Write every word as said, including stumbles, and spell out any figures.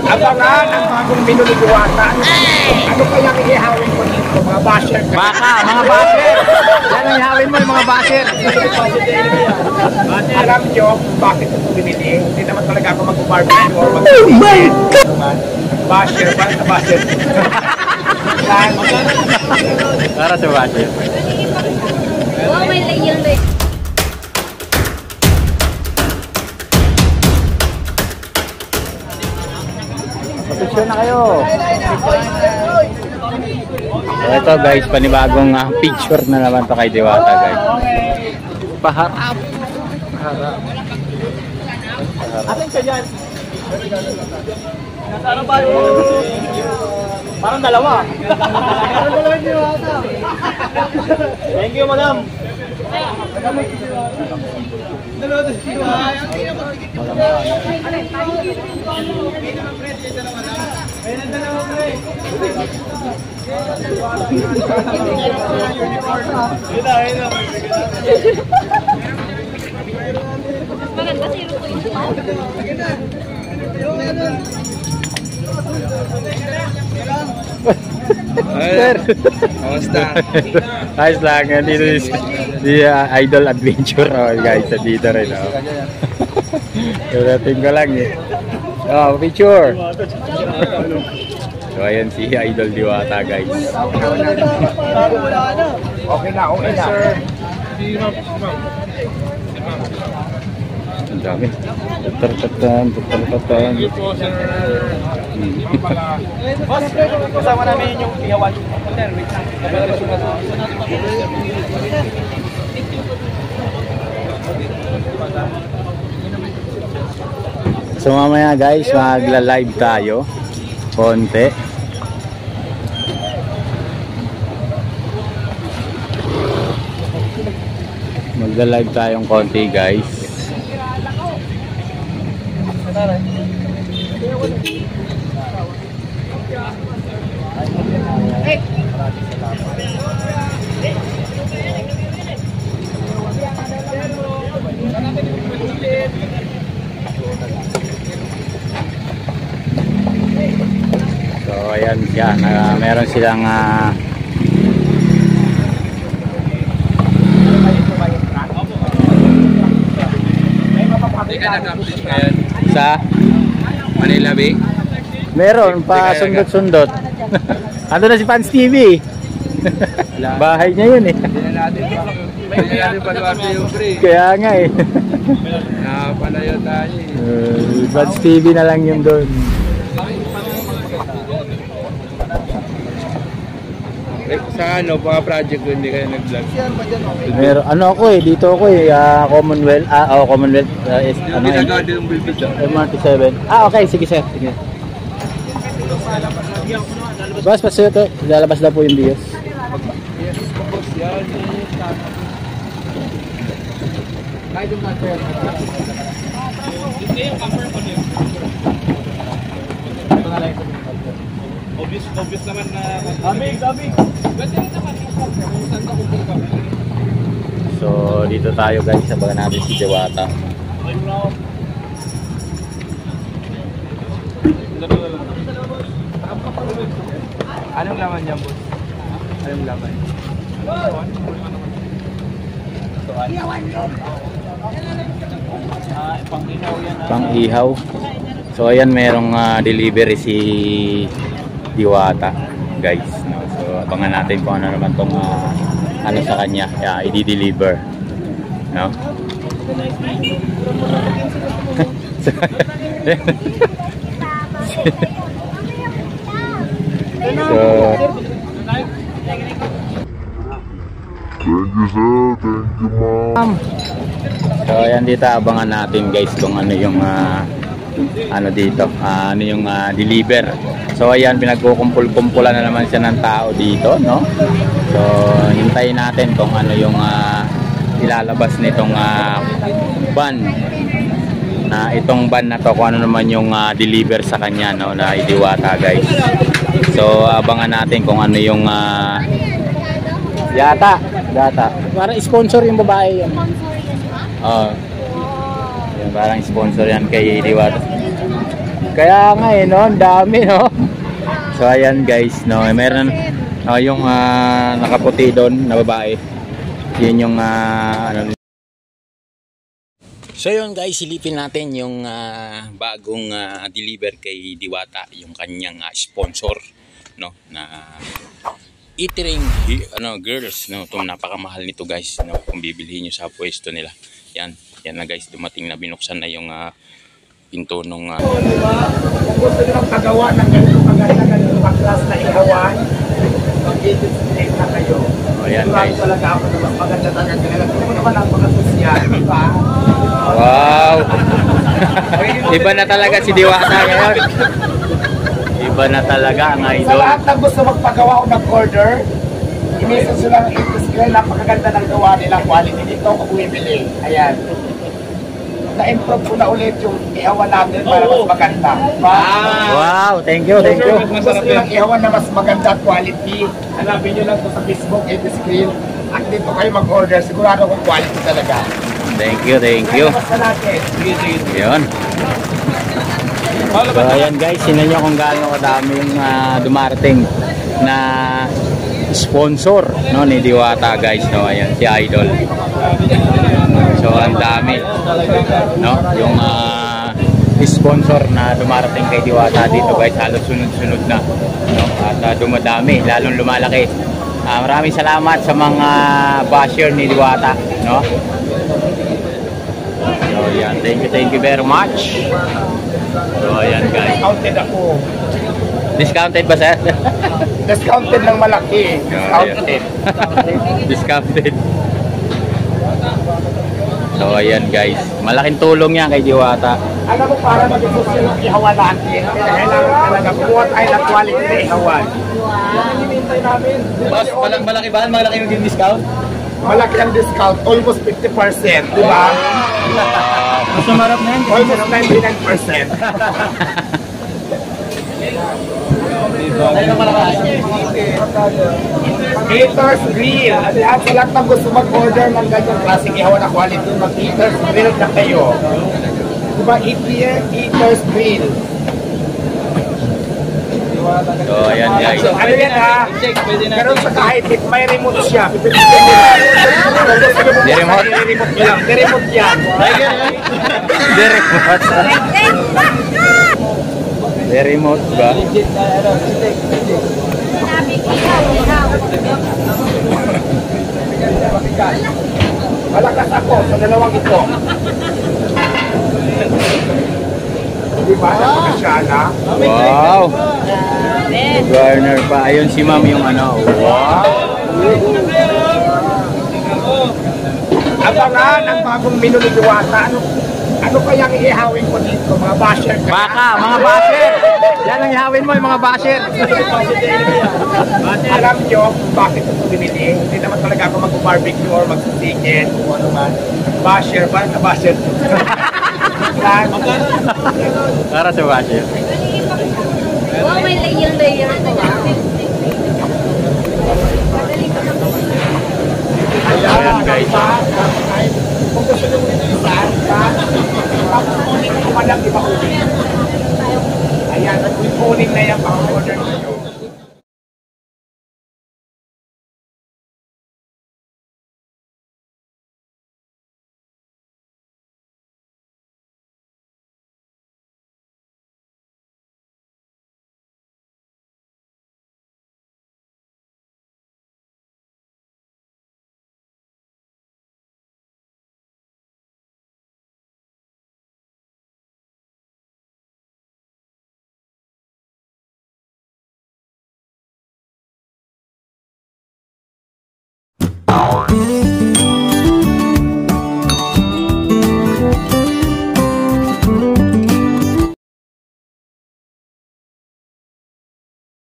Abangan ang bagong menu ni Diwata. Ano kaya ihawin ko dito? Mga basher. Baka, mga basher. Yan ang ihawin mo, yung mga basher. Alam nyo bakit ito binili? Hindi naman talaga ako mag-barbecue or mag-barbecue. Oh my God! Basher ba? Sa basher. Para sa basher. Oh, may layon rin. Picture na kayo. So ito guys, panibagong uh, picture na naman to kay Diwata guys. Paharap. Paharap. Atin ka dyan. Nasaan ba yun? Parang dalawa. Parang dalawa yung Diwata. Thank you, madam. Dalawa ito si Diwata. Ayun ang dalawa ko eh. Ayun na, ayun na. Maganda si Rupo yung Sir, kamusta? Ayos lang, dito si, si uh, Idol Adventure oh, guys, dito rin oh. Dating ko lang eh. Oh, picture. So ayan si Idol Diwata guys. Okay na, okay na. Ang dami. Tatartatan, tatartatan. Boss, kasama namin yung ihawan. Sir, wait lang. So mamaya guys, magla-live tayo. Konti. Magla-live tayong konti guys. So ayan siya, na, meron silang uh, sa Manila Bay? meron pa sundot-sundot. Ando na si Pans T V. Bahay niya yun eh. Hindi na natin pa. Hindi na natin paluwarte yung free. Kaya nga eh. Nakapalayo tayo eh. Uh, Pans T V na lang yun doon. Sa ano, mga project ko hindi kayo nag-vlog? Meron, ano ako eh, dito ako eh, uh, Commonwealth, ah, oh, Commonwealth, uh, is, Yung ano eh, ginagawa din yung bilbid. M R T seven. Ah, okay, sige sir, sige. Boss, paso ito, lalabas na po yung bios. Obvious, obvious naman na... Damig, damig. So, dito tayo guys, sabagan natin si Diwata. Anong laman niya, boss? Anong laman? Pang-ihaw. So, ayan, merong uh, delivery si Diwata, guys. No? So, abangan natin kung ano naman tong uh, ano sa kanya, yeah, i-deliver. No? So, thank you sir, thank you ma'am. So ayan dito, abangan natin guys kung ano yung uh, ano dito, uh, ano yung uh, deliver. So ayan, pinagkukumpul-kumpulan na naman siya ng tao dito, no? So hintayin natin kung ano yung uh, ilalabas nitong uh, van. Na itong van na to, kung ano naman yung uh, deliver sa kanya, no, na Diwata guys. So abangan natin kung ano yung uh, yata, yata. Parang sponsor yung babae yan. Oh. Yan, parang sponsor yan kay Diwata. Kaya nga eh, no? Ang dami, no? So, ayan guys, no? Meron uh, yung uh, nakaputi doon na babae. Yun yung uh, ano. So yun guys, silipin natin yung uh, bagong uh, deliver kay Diwata, yung kanyang uh, sponsor, no, na eating ano girls, no, itong napakamahal nito guys, no, kung bibilihin nyo sa pwesto nila. Yan, yan na guys, dumating na, binuksan na yung uh, pinto nung uh, Kung gusto nyo pagawa ng ganito kaganda, ganito kaklas na ihawan, mag-edit na kayo. oh, yan guys. Talaga ako na mas maganda talaga kanila. Kung mo naman ang mga sosyan, di ba? Wow! Iba na talaga si Diwata ngayon. Iba na talaga ang Sa idol. lahat na gusto magpagawa o nag-order, i-message sila ng Intiscreen, napakaganda ng gawa nila, quality dito kung bumibili. Ayan. Na-improve ko na ulit yung ihawan natin para mas maganda. Diba? Wow! Thank you, thank you. Kung gusto nyo ng ihawan na mas maganda quality, hanapin nyo lang ito sa Facebook, Intiscreen, at dito kayo mag-order, sigurado kung quality talaga. Thank you, thank you. Basta natin. Yun. So ayan guys, sinan nyo kung gaano kadami yung uh, dumarating na sponsor, no, ni Diwata guys, no. Ayan si Idol. So ang dami, no, yung uh, sponsor na dumarating kay Diwata dito guys, halos sunod-sunod na, no, at uh, dumadami, lalong lumalaki. Uh, maraming salamat sa mga basher ni Diwata, no. So yan, thank you, thank you very much. So ayan guys. Discounted ako. Discounted ba sir? Discounted ng malaki. Discounted. Discounted. So ayan guys, malaking tulong yan kay Diwata. Alam mo, para mag-social yung ihawan natin, kailangan talaga kumuha tayo ng quality na ihawan. Hinihintay namin. Boss, malaki, malaki ba? Malaki yung discount? Malaki ang discount, almost fifty percent, di ba? Mas sumarap na yan. Almost ninety-nine percent. Eaters Grill. At sa lahat ng gusto mag-order ng ganyang klaseng ihawan na quality, mag-Eaters Grill na kayo. Diba, Eaters Grill. So ayan guys. Ano yan ha? Pero sa kahit may remote siya. Di remote? Di-remote yan. Di-remote yan. Di remote. Di remote ba? Sabi ko, ihaw, Malakas ako sa dalawang ito. Diba? Napakasyana. Wow! Garner pa. Ayun si ma'am yung ano. Wow! Abangan ang bagong menu ni Diwata. Ano, ano kayang ihawin ko dito? Mga basher ka. Baka, mga basher! Yan ang ihawin mo yung mga basher. Alam nyo kung bakit ito binili? Hindi naman talaga ako mag-barbecue or mag-chicken o ano man. Basher ba? Basher. Para sa basher. oh, may layer-layer na nga. Ayan guys. Kung gusto nyo nito isa, tapos kunin ko pa lang iba ulit. Ayan, kunin na yan pang order nyo.